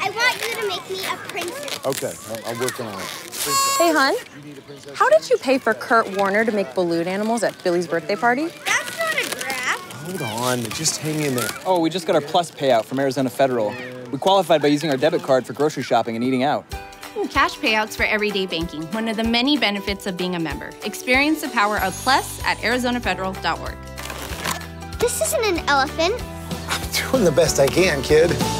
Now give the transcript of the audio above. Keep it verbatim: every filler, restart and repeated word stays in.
I want you to make me a princess. Okay, I'm, I'm working on it. Princess. Hey, hon. How did you pay for Kurt Warner to make balloon animals at Billy's birthday party? That's not a grab. Hold on, just hang in there. Oh, we just got our Plus payout from Arizona Federal. We qualified by using our debit card for grocery shopping and eating out. Cash payouts for everyday banking, one of the many benefits of being a member. Experience the power of Plus at arizona federal dot org. This isn't an elephant. I'm doing the best I can, kid.